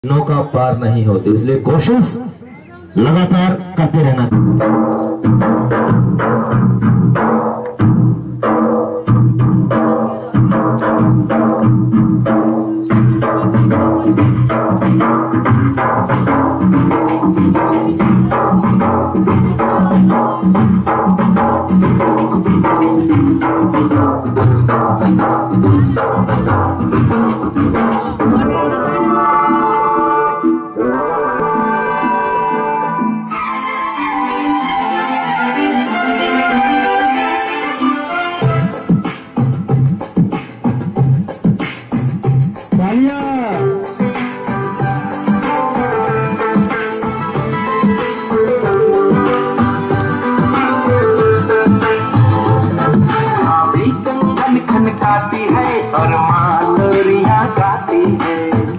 नौका पार नहीं होती, इसलिए कोशिश लगातार करते रहना। और मानोरियाँ गाती है,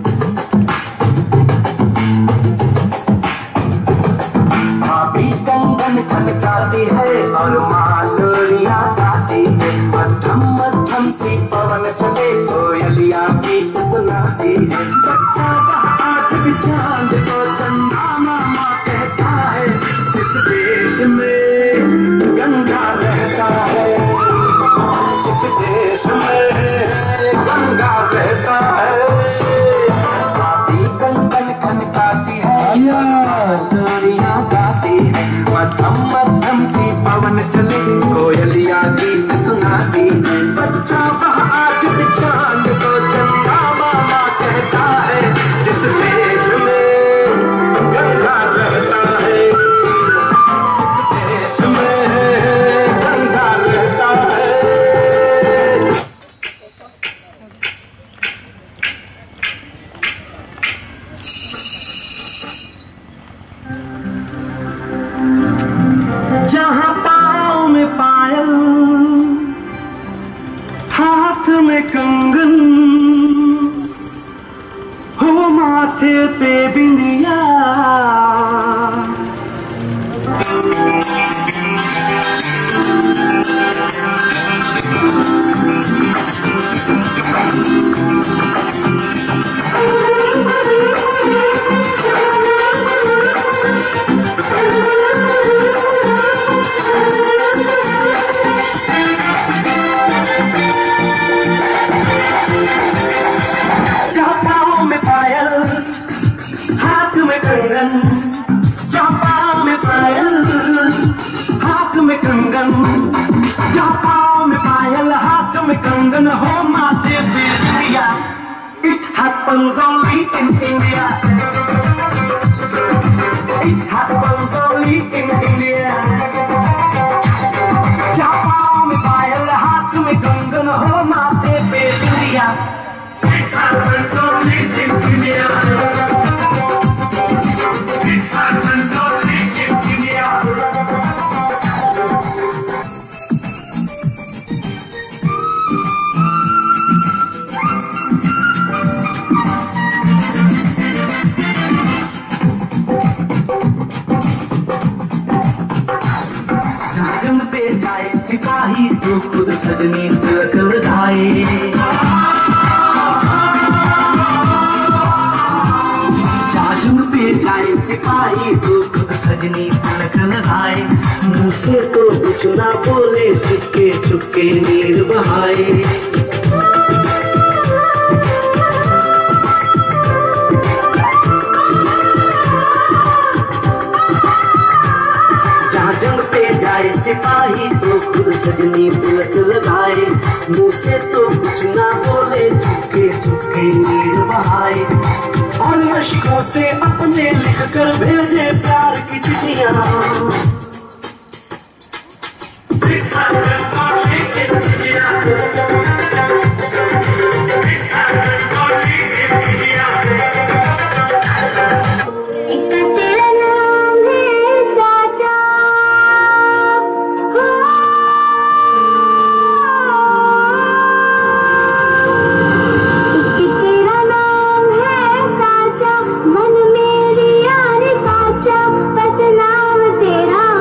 भाभी कंगन खनकाती है और मानोरियाँ गाती है। मध्यम मध्यम सी पवन चले कोयलिया गीत सुनाती है। बच्चा आज भी चांद को चंदा मामा कहता है, जिस देश में गंगा रहता है, जिस देश में गंगा रहता है। भाभी कंगन खनकाती है, मानोरियाँ गाती है। मध्यम मध्यम सी पवन चले कोयलिया गीत सुनाती है। बच्चा वह आज भी चांद को चंदा मामा कहता है, जिस देश में गंगा रहता है, जिस देश में गंगा रहता है। जहाँ पाँव में पायल, हाथ में कंगन, हो माथे पे बिंदिया, पाँव में पायल, हाथ में कंगन, पाँव में पायल, हाथ में कंगन, पाँव में पायल, हाथ में कंगन, हो माथे पे बिंदिया। It happens only in India. It happens only in India. पाँव में पायल, हाथ में कंगन, हो माथे पे बिंदिया। It happens only in India. It happens only in India. जंग पे जाए सिपाही तो खुद सजनी तिलक लगाए। जंग पे जाए सिपाही तो खुद सजनी तिलक लगाए। मुँह से तो कुछ ना बोले, चुपके चुपके नीर बहाए। जहाँ जंग पे जाए सिपाही तो खुद सजनी तिलक लगाए। मुँह से तो कुछ ना बोले, चुपके चुपके नीर बहाए। और मशकों से अपने लिख कर भेजे प्यार की चिट्ठियाँ। मन मेरी यार पाचा, बस नाम तेरा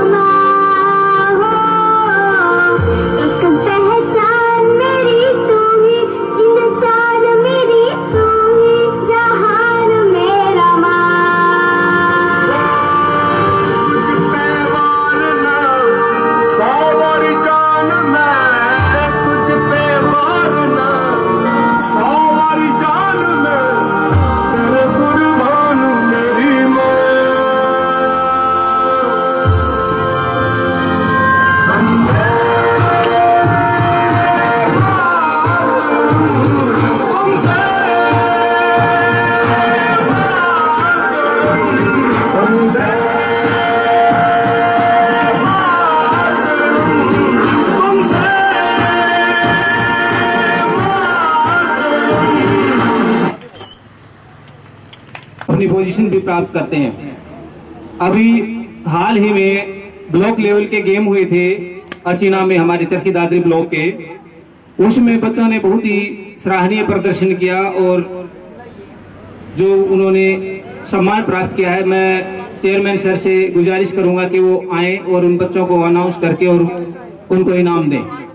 अपनी पोजीशन भी प्राप्त करते हैं। अभी हाल ही में ब्लॉक लेवल के गेम हुए थे अचीना में, हमारे चरखी दादरी ब्लॉक के। उसमें बच्चों ने बहुत ही सराहनीय प्रदर्शन किया और जो उन्होंने सम्मान प्राप्त किया है, मैं चेयरमैन सर से गुजारिश करूंगा कि वो आए और उन बच्चों को अनाउंस करके और उनको इनाम दें।